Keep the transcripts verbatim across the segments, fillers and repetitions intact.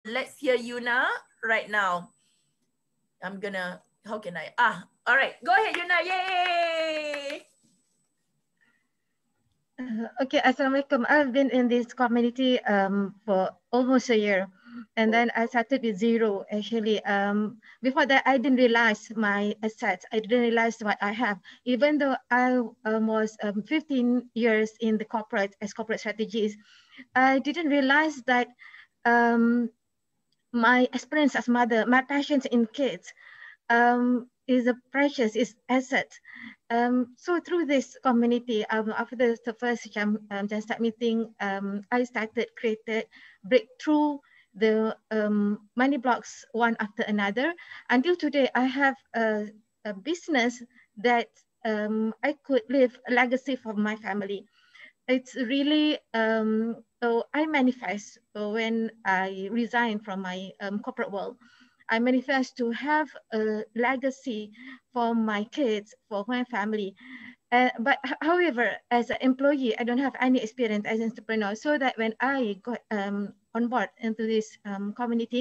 let's hear Yuna right now. I'm gonna, how can I? Ah, all right. Go ahead, Yuna. Yay! Uh, okay, Assalamualaikum. I've been in this community um, for almost a year. And then I started with zero, actually. Um, before that, I didn't realize my assets. I didn't realize what I have. Even though I um, was um, fifteen years in the corporate, as corporate strategist, I didn't realize that um, my experience as mother, my passions in kids, um, is a precious, is asset. Um, so through this community, um, after the, the first jam, um, jam start meeting, um, I started created breakthrough the um, money blocks one after another. Until today, I have a, a business that um, I could leave a legacy for my family. It's really um, so I manifest when I resign from my um, corporate world. I manifest to have a legacy for my kids, for my family. Uh, but however, as an employee, I don't have any experience as an entrepreneur. So that when I got um, on board into this um, community,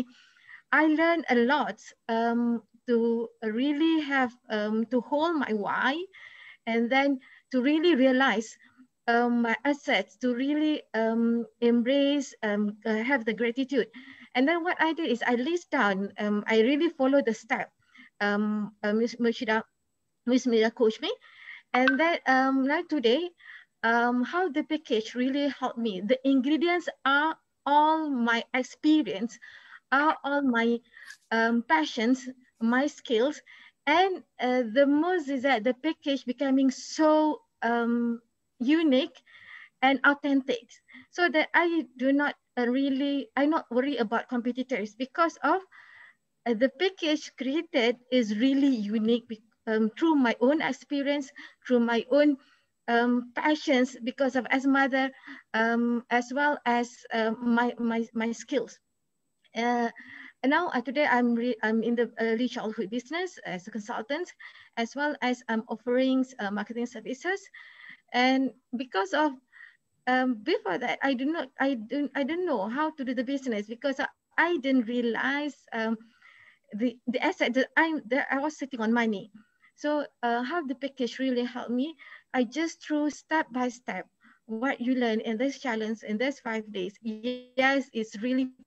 I learned a lot um, to really have um, to hold my why, and then to really realize um, my assets, to really um, embrace, um, uh, have the gratitude. And then what I did is I list down, um, I really follow the step. Um, uh, Miss Murshida, Miss Mira coached me. And then um, like today, um, how the package really helped me. The ingredients are all my experience, are all my um, passions, my skills. And uh, the most is that the package becoming so um, unique and authentic, so that I do not uh, really, I not worry about competitors, because of uh, the package created is really unique um, through my own experience, through my own um, passions, because of as mother, um, as well as uh, my, my, my skills. Uh, and now uh, today I'm re- I'm in the early childhood business as a consultant, as well as I'm offering uh, marketing services. And because of um, before that, I do not I don't I don't know how to do the business, because I didn't realize um, the the asset that I that I was sitting on money. So uh, how the package really helped me, I just through step by step what you learn in this challenge in this five days. Yes, it's really proven.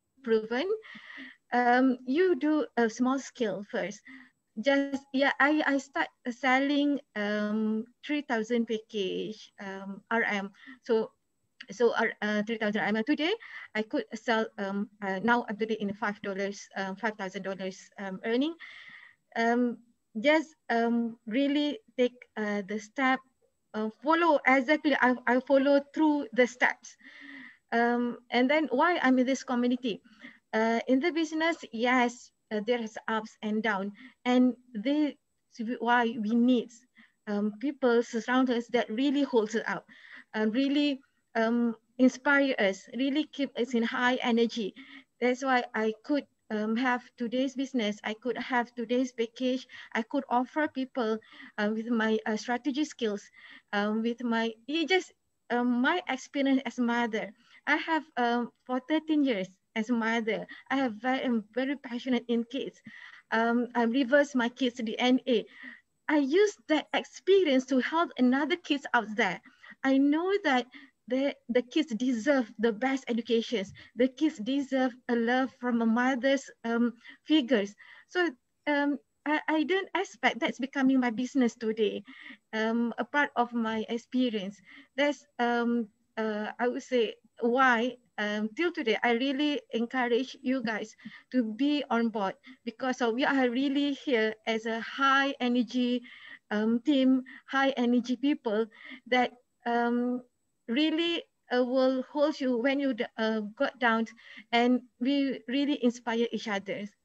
Um, you do a small scale first. Just yeah, I I start selling um three thousand package um R M. So so uh, uh, three thousand R M today, I could sell um uh, now I'm today in five dollars, um, five thousand dollars um, earning. Um, just um really take uh, the step, uh, follow exactly. I I follow through the steps. Um, and then why I'm in this community, uh, in the business, yes, uh, there is ups and down, and they why we need um, people surround us that really holds it up, and really um, inspire us, really keep us in high energy. That's why I could um, have today's business. I could have today's package. I could offer people uh, with my uh, strategy skills, um, with my it just um, my experience as mother. I have um, for thirteen years as a mother. I have very, am very passionate in kids. Um, I reverse my kids' D N A. I use that experience to help another kids out there. I know that the, the kids deserve the best educations. The kids deserve a love from a mother's um, figures. So um, I, I don't expect that's becoming my business today. Um, a part of my experience. That's um, uh, I would say why um, till today I really encourage you guys to be on board, because uh, we are really here as a high energy um, team, high energy people that um, really uh, will hold you when you uh, got down, and we really inspire each other.